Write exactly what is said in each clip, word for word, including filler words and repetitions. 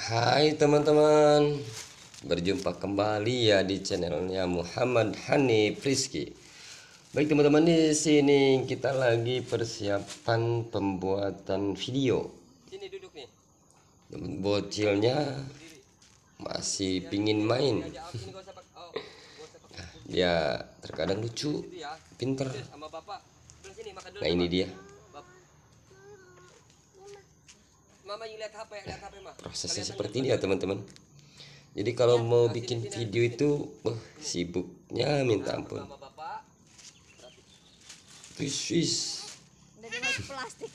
Hai teman-teman, berjumpa kembali ya di channelnya Muhammad Hanif Rizky. Baik teman-teman, di sini kita lagi persiapan pembuatan video. Sini duduk nih. Bocilnya masih pingin main. Dia terkadang lucu, pinter. Nah ini dia. Mama lihat H P, lihat H P mah. Prosesnya seperti ini ya teman-teman. Jadi kalau mau bikin video itu, oh, sibuknya minta ampun. Wis, Dari baju plastik.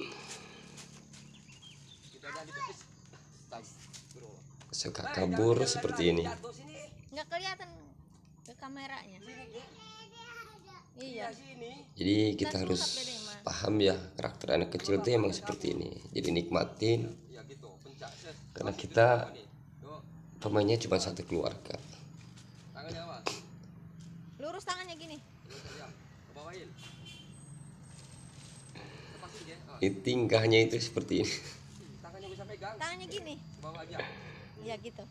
suka kabur seperti ini. Nggak kelihatan ke kameranya. Iya. Jadi kita harus paham ya, karakter anak kecil itu emang seperti ini. Jadi nikmatin, karena kita pemainnya cuma satu keluarga. Lurus tangannya gini. Ini tingkahnya itu seperti ini. Tangannya gini. Iya gitu.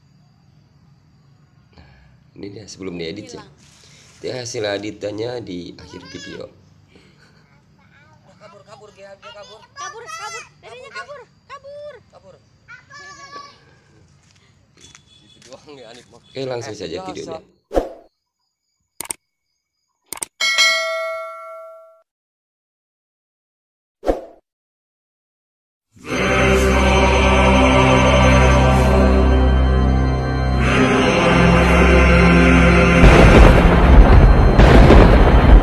Ini dia sebelum diedit ya. Hilang. Itu hasil editannya di akhir video. Kabur, kabur, dia dia kabur. Kabur, kabur. Darinya kabur, kabur. Kabur. Itu doang ya Anip mah. Oke, langsung saja videonya.